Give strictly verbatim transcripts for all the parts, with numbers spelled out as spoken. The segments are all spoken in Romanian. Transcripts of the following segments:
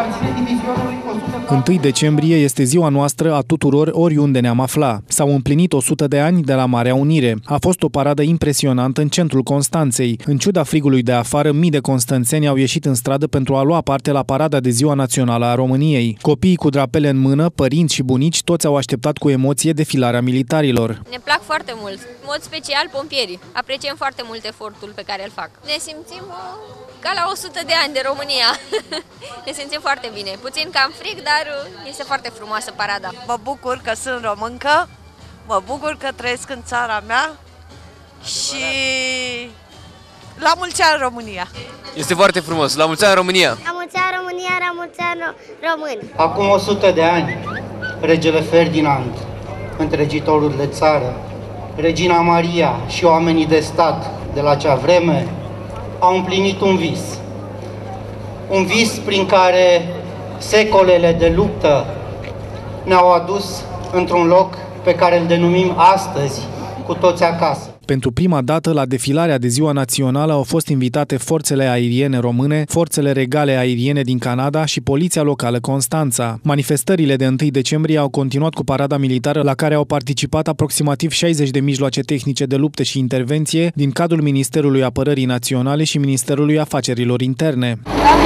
aparține divizionului o sută. întâi decembrie este ziua noastră a tuturor oriunde ne-am afla. S-au împlinit o sută de ani de la Marea Unire. A fost o paradă impresionantă în centrul Constanței. În ciuda frigului de afară, mii de constanțeni au ieșit în stradă pentru a lua parte la parada de Ziua Națională a României. Copiii cu drapele în mână, părinți și bunici, toți au așteptat cu emoție defilarea militarilor. Ne plac foarte mult, în mod special pompierii. Apreciem foarte mult efortul pe care îl fac. Ne simțim ca la o sută de ani de România. Ne simțim foarte bine. Puțin cam frig, dar este foarte frumoasă parada. Mă bucur că sunt româncă, mă bucur că trăiesc în țara mea și la mulți ani România! Este foarte frumos. La mulți ani România! La mulți ani România, la mulți ani români! Acum o sută de ani, regele Ferdinand, întregitorul de țară, regina Maria și oamenii de stat de la acea vreme au împlinit un vis. Un vis prin care secolele de luptă ne-au adus într-un loc pe care îl denumim astăzi cu toți acasă. Pentru prima dată, la defilarea de Ziua Națională au fost invitate forțele aeriene române, forțele regale aeriene din Canada și poliția locală Constanța. Manifestările de întâi decembrie au continuat cu parada militară la care au participat aproximativ șaizeci de mijloace tehnice de luptă și intervenție din cadrul Ministerului Apărării Naționale și Ministerului Afacerilor Interne.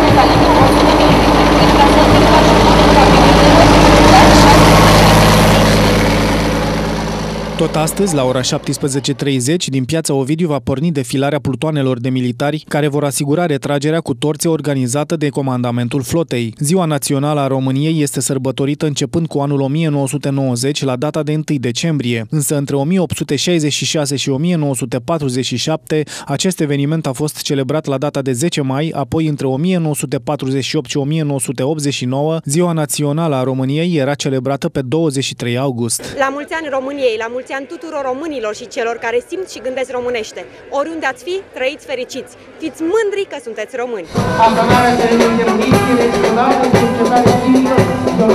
Tot astăzi, la ora șaptesprezece și treizeci, din Piața Ovidiu va porni defilarea plutoanelor de militari care vor asigura retragerea cu torțe organizată de Comandamentul Flotei. Ziua Națională a României este sărbătorită începând cu anul o mie nouă sute nouăzeci, la data de întâi decembrie, însă între o mie opt sute șaizeci și șase și o mie nouă sute patruzeci și șapte, acest eveniment a fost celebrat la data de zece mai, apoi între o mie nouă sute patruzeci și opt și o mie nouă sute optzeci și nouă, Ziua Națională a României era celebrată pe douăzeci și trei august. La mulți ani României, la mulți ani tuturor românilor și celor care simt și gândesc românește. Oriunde ați fi, trăiți fericiți. Fiți mândri că sunteți români. Aplanarea terenului de muniție, explodată de cercetare chimică,